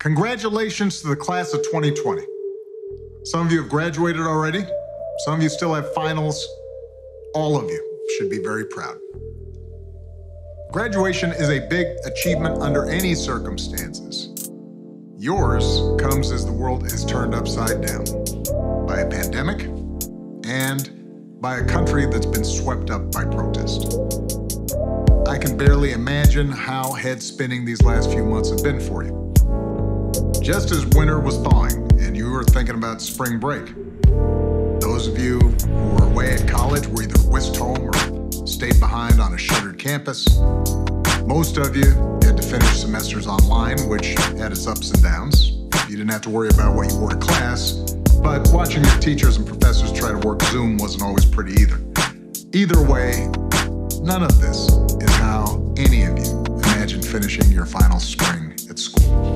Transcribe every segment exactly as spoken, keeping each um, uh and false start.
Congratulations to the class of twenty twenty. Some of you have graduated already. Some of you still have finals. All of you should be very proud. Graduation is a big achievement under any circumstances. Yours comes as the world is turned upside down by a pandemic and by a country that's been swept up by protest. I can barely imagine how head-spinning these last few months have been for you. Just as winter was thawing and you were thinking about spring break, those of you who were away at college were either whisked home or stayed behind on a shuttered campus. Most of you had to finish semesters online, which had its ups and downs. You didn't have to worry about what you wore to class, but watching your teachers and professors try to work Zoom wasn't always pretty either. Either way, none of this is how any of you imagine finishing your final spring at school.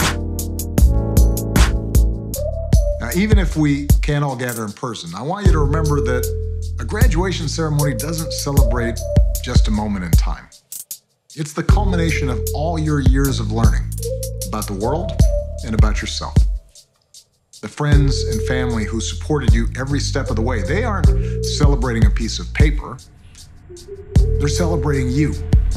Now, even if we can't all gather in person, I want you to remember that a graduation ceremony doesn't celebrate just a moment in time. It's the culmination of all your years of learning about the world and about yourself. The friends and family who supported you every step of the way, they aren't celebrating a piece of paper. They're celebrating you.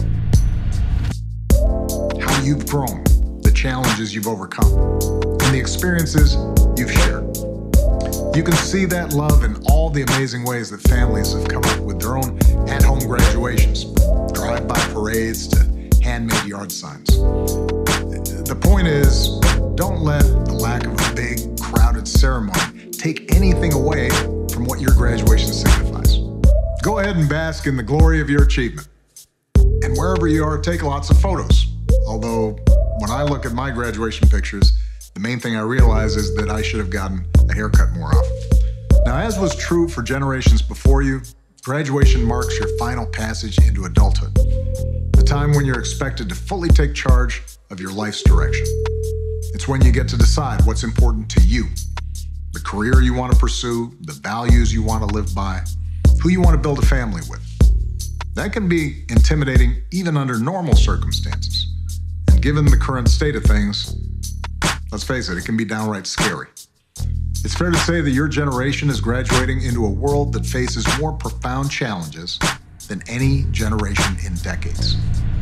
How you've grown, the challenges you've overcome, and the experiences you've shared. You can see that love in all the amazing ways that families have come up with their own at-home graduations, drive-by parades to handmade yard signs. The point is, don't let the lack of a big, crowded ceremony take anything away from what your graduation signifies. Go ahead and bask in the glory of your achievement. And wherever you are, take lots of photos. Although, when I look at my graduation pictures, the main thing I realize is that I should have gotten a haircut more often. Now, as was true for generations before you, graduation marks your final passage into adulthood, the time when you're expected to fully take charge of your life's direction. It's when you get to decide what's important to you, the career you want to pursue, the values you want to live by, who you want to build a family with. That can be intimidating even under normal circumstances. And given the current state of things, let's face it, it can be downright scary. It's fair to say that your generation is graduating into a world that faces more profound challenges than any generation in decades.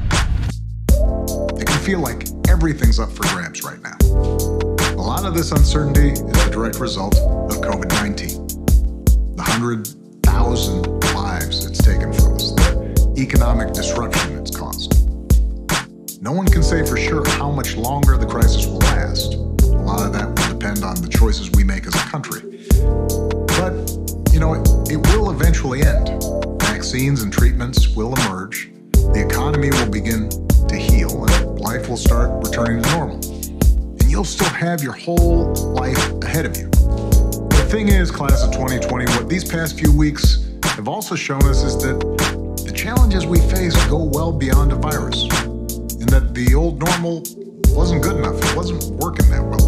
It can feel like everything's up for grabs right now. A lot of this uncertainty is a direct result of COVID nineteen. The one hundred thousand lives it's taken from us, the economic disruption it's caused. No one can say for sure how much longer the crisis will last. A lot of that will depend on the choices we make as a country. But, you know, it, it will eventually end. Vaccines and treatments will emerge. The economy will begin to heal and life will start returning to normal. And you'll still have your whole life ahead of you. The thing is, class of twenty twenty, what these past few weeks have also shown us is that the challenges we face go well beyond a virus, and that the old normal wasn't good enough. It wasn't working that well.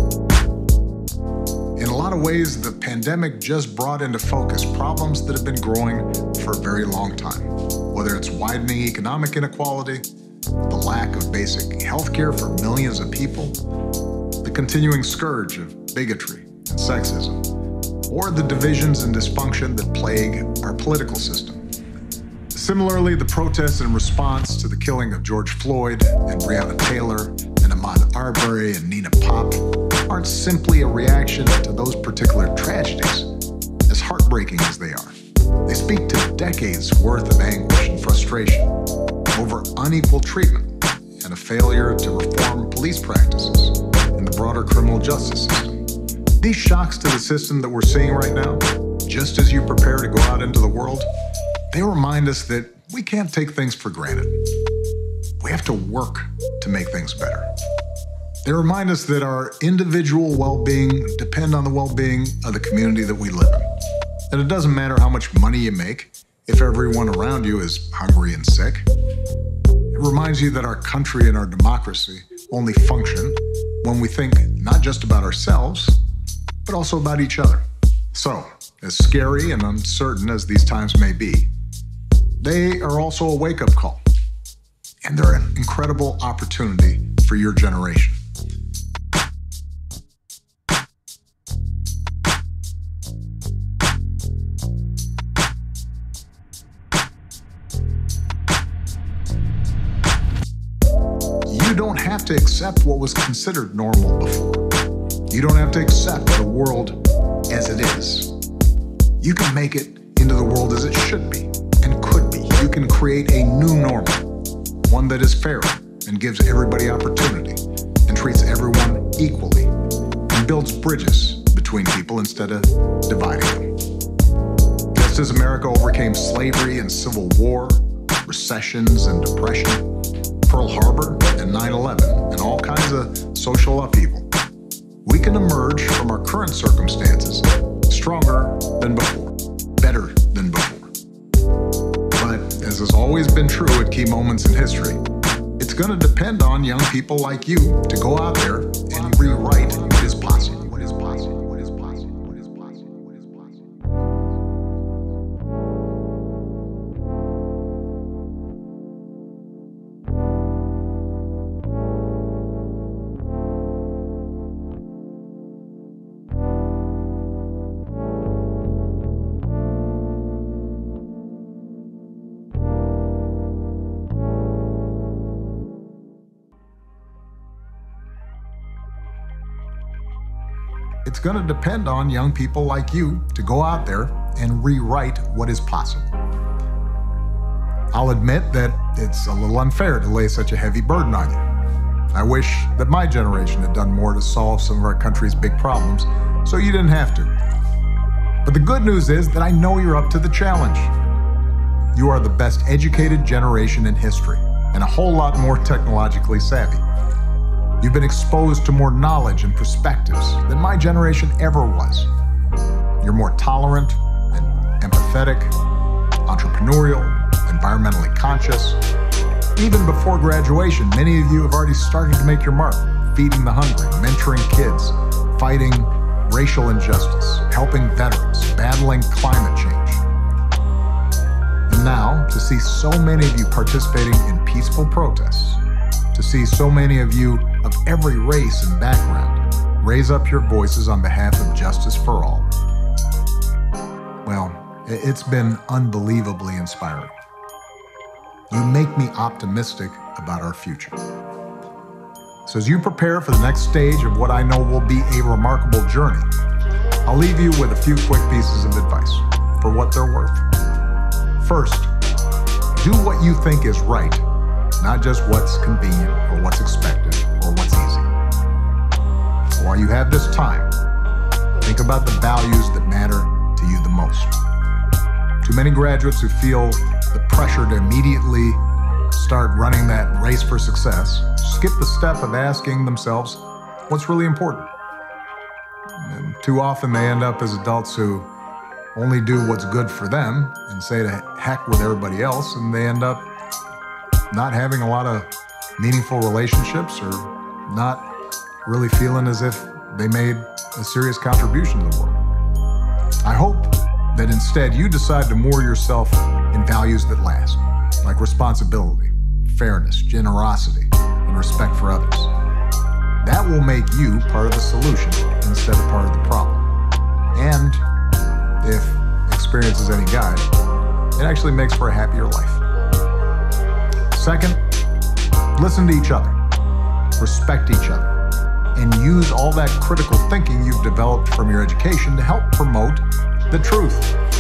In a lot of ways, the pandemic just brought into focus problems that have been growing for a very long time. Whether it's widening economic inequality, the lack of basic health care for millions of people, the continuing scourge of bigotry and sexism, or the divisions and dysfunction that plague our political system. Similarly, the protests in response to the killing of George Floyd and Breonna Taylor and Ahmaud Arbery and Nina Pop aren't simply a reaction to those particular tragedies, as heartbreaking as they are. They speak to decades worth of anguish and frustration over unequal treatment and a failure to reform police practices in the broader criminal justice system. These shocks to the system that we're seeing right now, just as you prepare to go out into the world, they remind us that we can't take things for granted. We have to work to make things better. They remind us that our individual well-being depend on the well-being of the community that we live in. That it doesn't matter how much money you make if everyone around you is hungry and sick. It reminds you that our country and our democracy only function when we think not just about ourselves, but also about each other. So, as scary and uncertain as these times may be, they are also a wake-up call. And they're an incredible opportunity for your generation. have to accept what was considered normal before. You don't have to accept the world as it is. You can make it into the world as it should be and could be. You can create a new normal, one that is fair and gives everybody opportunity and treats everyone equally and builds bridges between people instead of dividing them. Just as America overcame slavery and civil war, recessions and depression, Pearl Harbor and nine eleven, and all kinds of social upheaval, we can emerge from our current circumstances stronger than before, better than before. But as has always been true at key moments in history, it's going to depend on young people like you to go out there and rewrite what is possible. What is possible? What is possible? What is possible? What is possible? It's going to depend on young people like you to go out there and rewrite what is possible. I'll admit that it's a little unfair to lay such a heavy burden on you. I wish that my generation had done more to solve some of our country's big problems, so you didn't have to. But the good news is that I know you're up to the challenge. You are the best educated generation in history, and a whole lot more technologically savvy. You've been exposed to more knowledge and perspectives than my generation ever was. You're more tolerant and empathetic, entrepreneurial, environmentally conscious. Even before graduation, many of you have already started to make your mark, feeding the hungry, mentoring kids, fighting racial injustice, helping veterans, battling climate change. And now, to see so many of you participating in peaceful protests, to see so many of you of every race and background raise up your voices on behalf of justice for all, well, it's been unbelievably inspiring. You make me optimistic about our future. So as you prepare for the next stage of what I know will be a remarkable journey, I'll leave you with a few quick pieces of advice for what they're worth. First, do what you think is right, not just what's convenient or what's expected or what's easy. While you have this time, think about the values that matter to you the most. Too many graduates who feel the pressure to immediately start running that race for success skip the step of asking themselves what's really important. And too often they end up as adults who only do what's good for them and say to heck with everybody else, and they end up not having a lot of meaningful relationships or not really feeling as if they made a serious contribution to the world. I hope that instead you decide to moor yourself in values that last, like responsibility, fairness, generosity, and respect for others. That will make you part of the solution instead of part of the problem. And if experience is any guide, it actually makes for a happier life. Second, listen to each other, respect each other, and use all that critical thinking you've developed from your education to help promote the truth.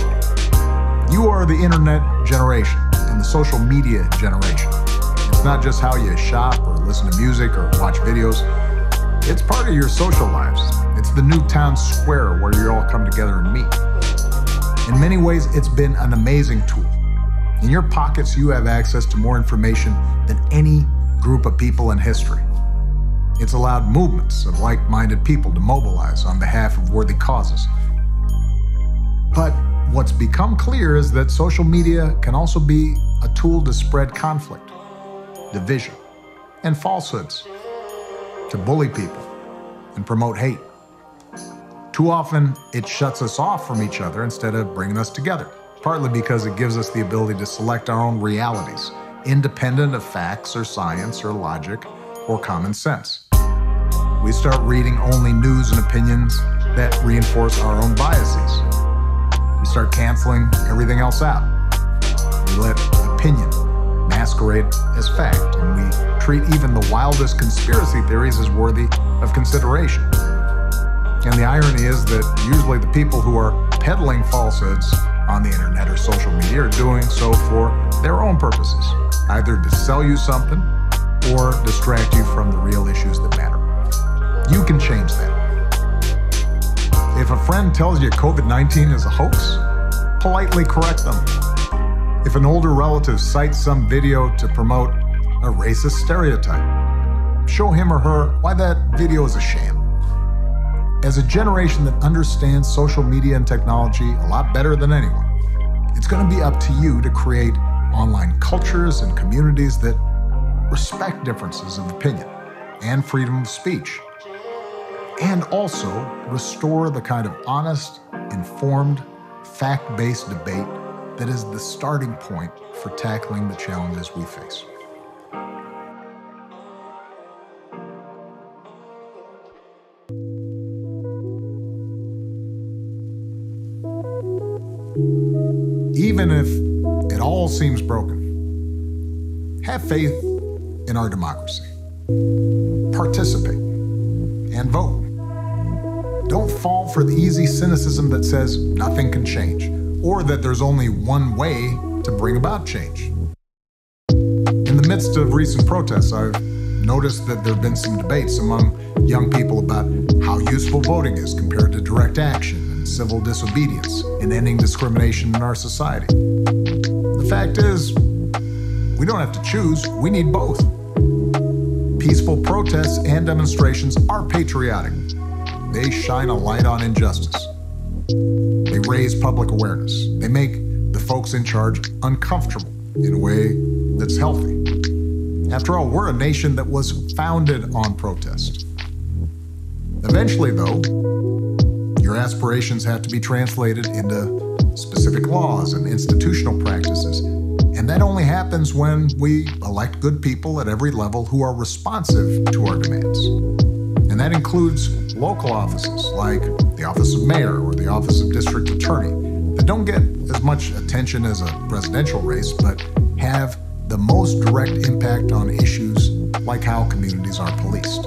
You are the internet generation and the social media generation. It's not just how you shop or listen to music or watch videos. It's part of your social lives. It's the new town square where you all come together and meet. In many ways, it's been an amazing tool. In your pockets, you have access to more information than any group of people in history. It's allowed movements of like-minded people to mobilize on behalf of worthy causes. But what's become clear is that social media can also be a tool to spread conflict, division, and falsehoods, to bully people and promote hate. Too often, it shuts us off from each other instead of bringing us together, partly because it gives us the ability to select our own realities, independent of facts or science or logic or common sense. We start reading only news and opinions that reinforce our own biases. We start canceling everything else out. We let opinion masquerade as fact, and we treat even the wildest conspiracy theories as worthy of consideration. And the irony is that usually the people who are peddling falsehoods on the internet or social media are doing so for their own purposes, either to sell you something or distract you from the real issues that matter. You can change that. If a friend tells you COVID nineteen is a hoax, politely correct them. If an older relative cites some video to promote a racist stereotype, show him or her why that video is a sham. As a generation that understands social media and technology a lot better than anyone, it's going to be up to you to create online cultures and communities that respect differences of opinion and freedom of speech, and also restore the kind of honest, informed, fact-based debate that is the starting point for tackling the challenges we face. Even if it all seems broken, have faith in our democracy. Participate and vote. Don't fall for the easy cynicism that says nothing can change, or that there's only one way to bring about change. In the midst of recent protests, I've noticed that there have been some debates among young people about how useful voting is compared to direct action and civil disobedience in ending discrimination in our society. The fact is, we don't have to choose, we need both. Peaceful protests and demonstrations are patriotic. They shine a light on injustice. They raise public awareness. They make the folks in charge uncomfortable in a way that's healthy. After all, we're a nation that was founded on protest. Eventually, though, your aspirations have to be translated into specific laws and institutional practices. And that only happens when we elect good people at every level who are responsive to our demands. And that includes local offices like the office of mayor or the office of district attorney that don't get as much attention as a presidential race, but have the most direct impact on issues like how communities are policed.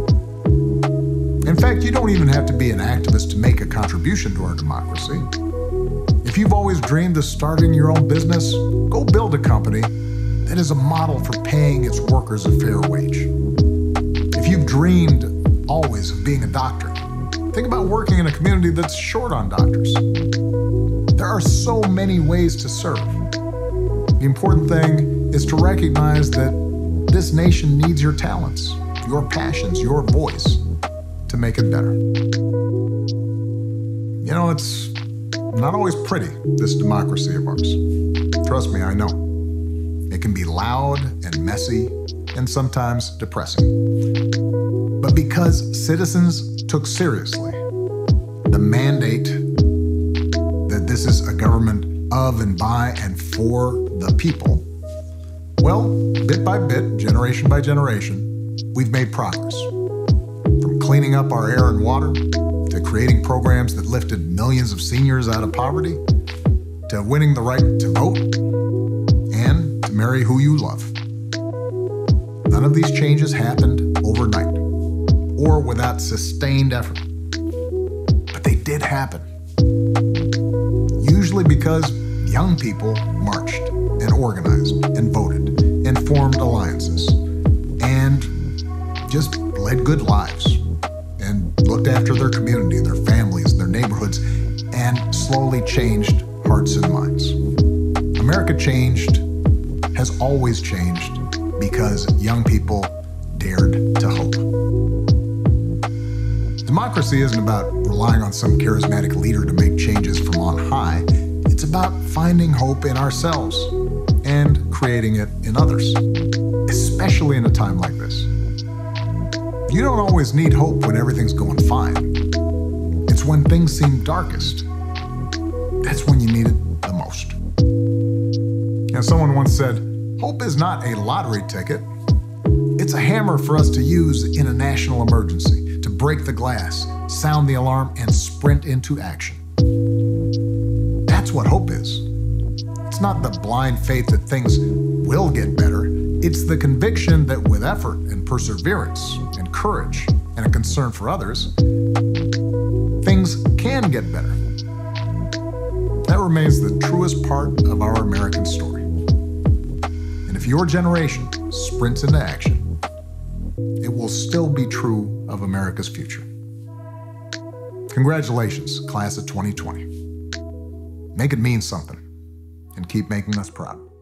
In fact, you don't even have to be an activist to make a contribution to our democracy. If you've always dreamed of starting your own business, go build a company that is a model for paying its workers a fair wage. If you've dreamed always of being a doctor, think about working in a community that's short on doctors. There are so many ways to serve. The important thing is to recognize that this nation needs your talents, your passions, your voice to make it better. You know, it's not always pretty, this democracy of ours. Trust me, I know. It can be loud and messy and sometimes depressing. But because citizens took seriously the mandate that this is a government of and by and for the people, well, bit by bit, generation by generation, we've made progress. From cleaning up our air and water, to creating programs that lifted millions of seniors out of poverty, to winning the right to vote, and to marry who you love. None of these changes happened overnight or without sustained effort. But they did happen. Usually because young people marched and organized and voted and formed alliances and just led good lives and looked after their community, their families, their neighborhoods, and slowly changed hearts and minds. America changed, has always changed, because young people dared to hope. Democracy isn't about relying on some charismatic leader to make changes from on high. It's about finding hope in ourselves and creating it in others, especially in a time like this. You don't always need hope when everything's going fine. It's when things seem darkest. That's when you need it the most. Now, someone once said, hope is not a lottery ticket. It's a hammer for us to use in a national emergency, to break the glass, sound the alarm, and sprint into action. That's what hope is. It's not the blind faith that things will get better. It's the conviction that with effort and perseverance and courage and a concern for others, things can get better. That remains the truest part of our American story. And if your generation sprints into action, it will still be true of America's future. Congratulations, class of twenty twenty. Make it mean something and keep making us proud.